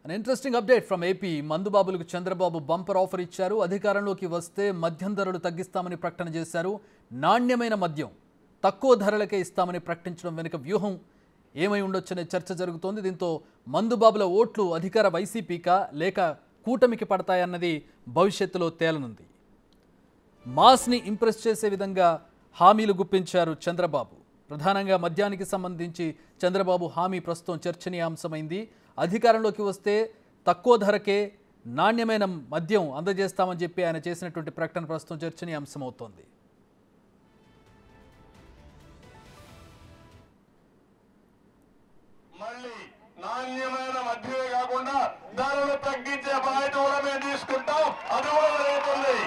An interesting update from AP. మందుబాబులకు Chandrababu bumper offer ఇచ్చారు. అధికారంలోకి వస్తే మద్యం ధరలు తగ్గిస్తామని ప్రకటన చేశారు. నాణ్యమైన మద్యం తక్కువ ధరలకే ఇస్తామని ప్రకటించడం వెనుక వ్యూహం ఏమై ఉండొచ్చనే చర్చ జరుగుతోంది. దీంతో మందుబాబుల ఓట్లు అధికార వైసీపీకా లేక కూటమికి పడతాయన్నది భవిష్యత్తులో తేలనుంది. మాస్ని ఇంప్రెస్ చేసే విధంగా హామీలు గుప్పించారు చంద్రబాబు. ప్రధానంగా మద్యానికి సంబంధించి చంద్రబాబు హామీ ప్రస్తుతం చర్చనీయాంశమైంది. అధికారంలోకి వస్తే తక్కువ ధరకే నాణ్యమైన మద్యం అందజేస్తామని చెప్పి ఆయన చేసినటువంటి ప్రకటన ప్రస్తుతం చర్చనీయాంశమవుతోంది. మళ్ళీ నాణ్యమైన మద్యమే కాకుండా ధరలు తగ్గించే బాధ్యత కూడా మేము తీసుకుంటాం. అది కూడా జరుగుతుంది.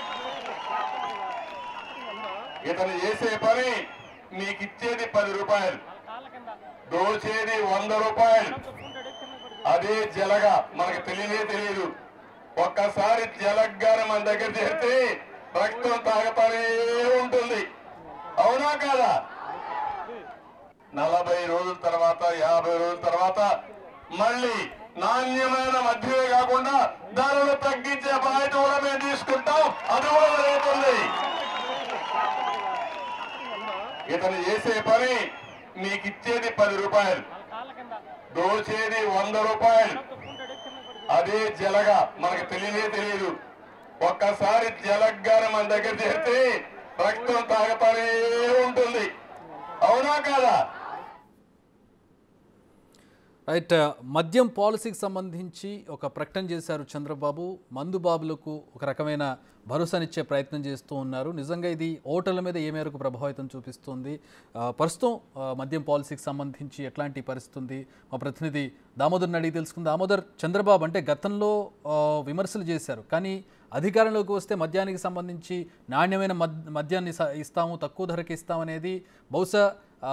ఇతను చేసే పని మీకు ఇచ్చేది 10 రూపాయలు, దోచేది 100 రూపాయలు. అదే జలగా మనకు తెలియదు. ఒక్కసారి జలగ్గానే మన దగ్గర చేస్తే రక్తం తాగుతానే ఉంటుంది. అవునా కాదా? 40 రోజుల తర్వాత 50 రోజుల తర్వాత మళ్ళీ నాణ్యమైన మద్యమే కాకుండా ధరలు తగ్గించే బాధ్యత కూడా మేము తీసుకుంటాం. అది కూడా జరుగుతుంది. ఇతను చేసే పని మీకు ఇచ్చేది 10 రూపాయలు, దోచేది 100 రూపాయలు. అదే జలగా మనకు తెలియదు. ఒక్కసారి జలగ్గానే మన దగ్గర చేస్తే రక్తం తాగుతానే ఉంటుంది. అవునా కాదా? రైట్. మద్యం పాలసీకి సంబంధించి ఒక ప్రకటన చేశారు చంద్రబాబు. మందుబాబులకు ఒక రకమైన భరోసానిచ్చే ప్రయత్నం చేస్తూ ఉన్నారు. నిజంగా ఇది ఓటర్ల మీద ఏ మేరకు ప్రభావితం చూపిస్తుంది? ప్రస్తుతం మద్యం పాలసీకి సంబంధించి ఎట్లాంటి పరిస్థితి ఉంది? మా ప్రతినిధి దామోదర్ని అడిగి తెలుసుకుంది. దామోదర్, చంద్రబాబు అంటే గతంలో విమర్శలు చేశారు, కానీ అధికారంలోకి వస్తే మద్యానికి సంబంధించి నాణ్యమైన మద్యాన్ని ఇస్తాము, తక్కువ ధరకి ఇస్తామనేది బహుశా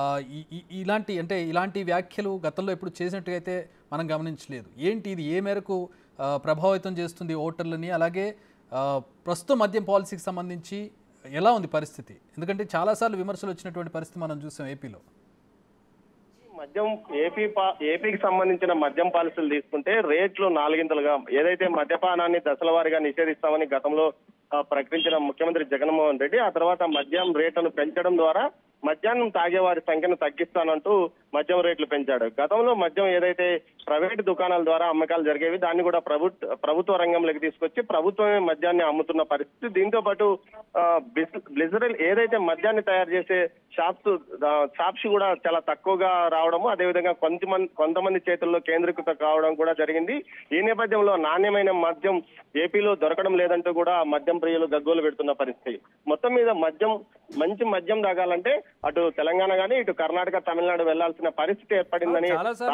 ఇలాంటి వ్యాఖ్యలు గతంలో ఎప్పుడు చేసినట్టుగా అయితే మనం గమనించలేదు. ఏంటి ఇది ఏ మేరకు ప్రభావితం చేస్తుంది ఓటర్లని? అలాగే ప్రస్తుతం మద్యం పాలసీకి సంబంధించి ఎలా ఉంది పరిస్థితి? ఎందుకంటే చాలాసార్లు విమర్శలు వచ్చినటువంటి పరిస్థితి మనం చూసాం ఏపీలో. మద్యం ఏపీకి సంబంధించిన మద్యం పాలసీలు తీసుకుంటే రేట్లు 4గింతలుగా, ఏదైతే మద్యపానాన్ని దశల వారీగా నిషేధిస్తామని గతంలో ప్రకటించిన ముఖ్యమంత్రి జగన్మోహన్ రెడ్డి, ఆ తర్వాత మద్యం రేట్లను పెంచడం ద్వారా మద్యాన్ని తాగే వారి సంఖ్యను తగ్గిస్తానంటూ మద్యం రేట్లు పెంచాడు. గతంలో మద్యం ఏదైతే ప్రైవేటు దుకాణాల ద్వారా అమ్మకాలు జరిగేవి, దాన్ని కూడా ప్రభుత్వ రంగంలోకి తీసుకొచ్చి ప్రభుత్వమే మద్యాన్ని అమ్ముతున్న పరిస్థితి. దీంతో పాటు బ్లిజరల్ ఏదైతే మద్యాన్ని తయారు చేసే షాప్స్ కూడా చాలా తక్కువగా రావడము, అదేవిధంగా కొంతమంది చేతుల్లో కేంద్రీకృత కావడం కూడా జరిగింది. ఈ నేపథ్యంలో నాణ్యమైన మద్యం ఏపీలో దొరకడం లేదంటూ కూడా మద్యం ప్రియులు గగ్గోలు పెడుతున్న పరిస్థితి. మొత్తం మీద మంచి మద్యం తాగాలంటే అటు తెలంగాణ గానీ ఇటు కర్ణాటక, తమిళనాడు వెళ్లాల్సిన పరిస్థితి ఏర్పడిందని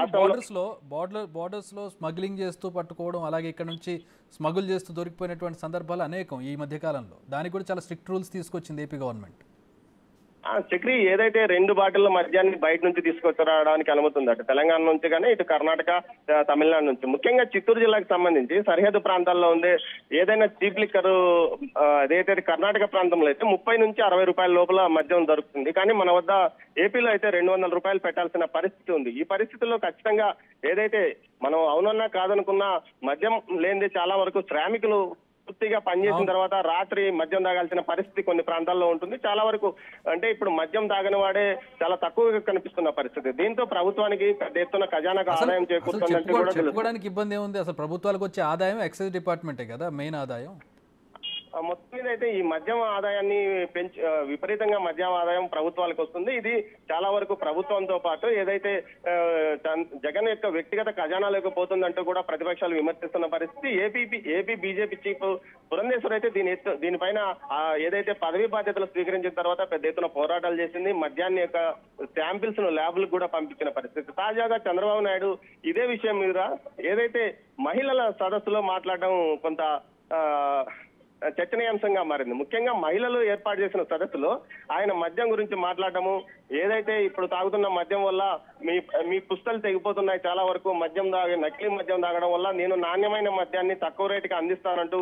బోర్డర్స్ లో స్మగ్లింగ్ చేస్తూ పట్టుకోవడం, అలాగే ఇక్కడ నుంచి స్మగుల్ చేస్తూ దొరికిపోయినటువంటి సందర్భాలు అనేకం ఈ మధ్య కాలంలో. దానికి కూడా చాలా స్ట్రిక్ట్ రూల్స్ తీసుకొచ్చింది ఏపీ గవర్నమెంట్. చక్రి ఏదైతే 2 బాటిళ్ల మద్యాన్ని బయట నుంచి తీసుకొచ్చడానికి అనుమతి ఉంది, అటు తెలంగాణ నుంచి కానీ ఇటు కర్ణాటక, తమిళనాడు నుంచి. ముఖ్యంగా చిత్తూరు జిల్లాకు సంబంధించి సరిహద్దు ప్రాంతాల్లో ఉండే ఏదైనా చీప్ లిక్కర్ అదైతే కర్ణాటక ప్రాంతంలో అయితే 30 నుంచి 60 రూపాయల లోపల మద్యం దొరుకుతుంది. కానీ మన వద్ద ఏపీలో అయితే 200 రూపాయలు పెట్టాల్సిన పరిస్థితి ఉంది. ఈ పరిస్థితుల్లో ఖచ్చితంగా ఏదైతే మనం అవునన్నా కాదనుకున్నా మద్యం లేనిదే చాలా వరకు శ్రామికులు పూర్తిగా పనిచేసిన తర్వాత రాత్రి మద్యం తాగాల్సిన పరిస్థితి కొన్ని ప్రాంతాల్లో ఉంటుంది. చాలా వరకు అంటే ఇప్పుడు మద్యం తాగని వాడే చాలా తక్కువగా కనిపిస్తున్న పరిస్థితి. దీంతో ప్రభుత్వానికి పెద్ద ఎత్తున ఖజానాకు ఆదాయం చేకూరుతుందంటే కూడా చెప్పుకోవడానికి ఇబ్బంది ఏముంది? అసలు ప్రభుత్వాలకు వచ్చే ఆదాయం ఎక్సైజ్ డిపార్ట్మెంటే కదా మెయిన్ ఆదాయం. మొత్తం మీద అయితే ఈ మద్యం ఆదాయాన్ని విపరీతంగా మద్యం ఆదాయం ప్రభుత్వాలకు వస్తుంది. ఇది చాలా వరకు ప్రభుత్వంతో పాటు ఏదైతే జగన్ యొక్క వ్యక్తిగత ఖజానాలోకి పోతుందంటూ కూడా ప్రతిపక్షాలు విమర్శిస్తున్న పరిస్థితి. ఏపీ బీజేపీ చీఫ్ పురంధేశ్వర్ అయితే దీనిపైన ఏదైతే పదవీ బాధ్యతలు స్వీకరించిన తర్వాత పెద్ద ఎత్తున పోరాటాలు చేసింది. మద్యాన్ని యొక్క శాంపిల్స్ ను ల్యాబ్లకు కూడా పంపించిన పరిస్థితి. తాజాగా చంద్రబాబు నాయుడు ఇదే విషయం మీద ఏదైతే మహిళల సదస్సులో మాట్లాడడం కొంత చర్చనీయాంశంగా మారింది. ముఖ్యంగా మహిళలు ఏర్పాటు చేసిన సదస్సులో ఆయన మద్యం గురించి మాట్లాడటము, ఏదైతే ఇప్పుడు తాగుతున్న మద్యం వల్ల మీ పుస్తలు తెగిపోతున్నాయి, చాలా వరకు మద్యం నకిలీ మద్యం తాగడం వల్ల నేను నాణ్యమైన మద్యాన్ని తక్కువ రేటుకి అందిస్తానంటూ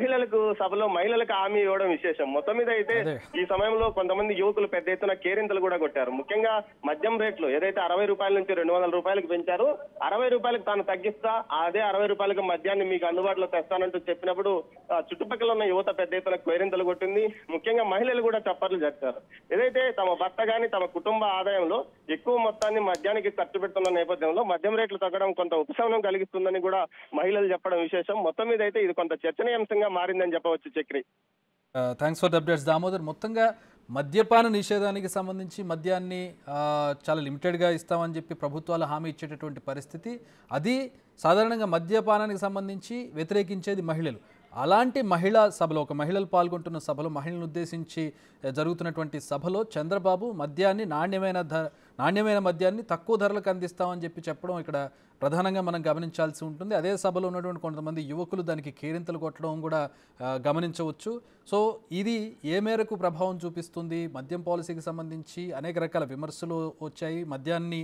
సభలో మహిళలకు హామీ ఇవ్వడం విశేషం. మొత్తం మీద అయితే ఈ సమయంలో కొంతమంది యువకులు పెద్ద ఎత్తున కేరింతలు కూడా కొట్టారు. ముఖ్యంగా మద్యం రేట్లు ఏదైతే 60 రూపాయల నుంచి 200 రూపాయలకు పెంచారు, 60 రూపాయలకు తాను తగ్గిస్తా, అదే 60 రూపాయలకు మద్యాన్ని మీకు అందుబాటులో తెస్తానంటూ చెప్పినప్పుడు చుట్టుపక్కల ఉన్న యువత పెద్ద ఎత్తున కేరింతలు కొట్టింది. ముఖ్యంగా మహిళలు కూడా చప్పట్లు జరిపారు. ఏదైతే తమ భర్త గాని తమ కుటుంబ ఆదాయంలో ఎక్కువ మొత్తాన్ని మద్యానికి ఖర్చు పెడుతున్న నేపథ్యంలో మద్యం రేట్లు తగ్గడం కొంత ఉపశమనం కలిగిస్తుందని కూడా మహిళలు చెప్పడం విశేషం. మొత్తం మీద అయితే ఇది కొంత చర్చనీయాంశంగా మారిందని చెప్పవచ్చు. Chakri, thanks for the updates Damodar. మొత్తంగా మద్యపాన నిషేధానికి సంబంధించి మద్యాన్ని చాలా లిమిటెడ్గా ఇస్తామని చెప్పి ప్రభుత్వాలు హామీ ఇచ్చేటటువంటి పరిస్థితి, అది సాధారణంగా మద్యపానానికి సంబంధించి వ్యతిరేకించేది మహిళలు. అలాంటి మహిళా సభలో, ఒక మహిళలు పాల్గొంటున్న సభలో, మహిళలను ఉద్దేశించి జరుగుతున్నటువంటి సభలో చంద్రబాబు మద్యాన్ని నాణ్యమైన మద్యాన్ని తక్కువ ధరలకు అందిస్తామని చెప్పడం ఇక్కడ ప్రధానంగా మనం గమనించాల్సి ఉంటుంది. అదే సభలో ఉన్నటువంటి కొంతమంది యువకులు దానికి కేరింతలు కొట్టడం కూడా గమనించవచ్చు. సో ఇది ఏ మేరకు ప్రభావం చూపిస్తుంది? మద్యం పాలసీకి సంబంధించి అనేక రకాల విమర్శలు వచ్చాయి. మద్యాన్ని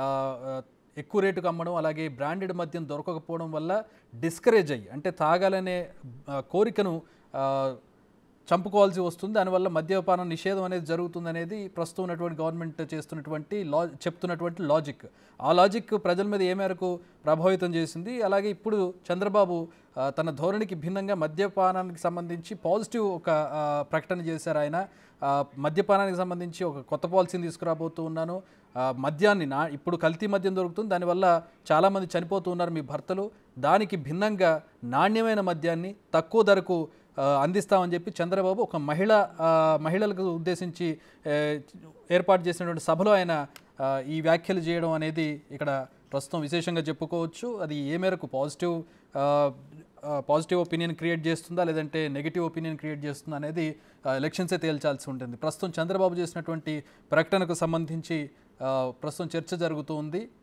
ఎక్కువ రేటుకు అమ్మడం, అలాగే బ్రాండెడ్ మద్యం దొరకకపోవడం వల్ల డిస్కరేజ్ అయ్యి, అంటే తాగాలనే కోరికను చంపుకోవాల్సి వస్తుంది. దానివల్ల మద్యపాన నిషేధం అనేది జరుగుతుంది అనేది ప్రస్తుతం ఉన్నటువంటి గవర్నమెంట్ చేస్తున్నటువంటి చెప్తున్నటువంటి లాజిక్. ఆ లాజిక్ ప్రజల మీద ఏ మేరకు ప్రభావితం చేసింది? అలాగే ఇప్పుడు చంద్రబాబు తన ధోరణికి భిన్నంగా మద్యపానానికి సంబంధించి పాజిటివ్ ఒక ప్రకటన చేశారు. ఆయన మద్యపానానికి సంబంధించి ఒక కొత్త పాలసీని తీసుకురాబోతూ ఉన్నాను, మద్యాన్ని ఇప్పుడు కల్తీ మద్యం దొరుకుతుంది, దానివల్ల చాలామంది చనిపోతూ ఉన్నారు మీ భర్తలు, దానికి భిన్నంగా నాణ్యమైన మద్యాన్ని తక్కువ ధరకు అందిస్తామని చెప్పి చంద్రబాబు ఒక మహిళలకు ఉద్దేశించి ఏర్పాటు చేసినటువంటి సభలో ఆయన ఈ వ్యాఖ్యలు చేయడం అనేది ఇక్కడ ప్రస్తుతం విశేషంగా చెప్పుకోవచ్చు. అది ఏ మేరకు పాజిటివ్ ఒపీనియన్ క్రియేట్ చేస్తుందా, లేదంటే నెగిటివ్ ఒపీనియన్ క్రియేట్ చేస్తుందా అనేది ఎలక్షన్సే తేల్చాల్సి ఉంటుంది. ప్రస్తుతం చంద్రబాబు చేసినటువంటి ప్రకటనకు సంబంధించి ప్రస్తుతం చర్చ జరుగుతూ ఉంది.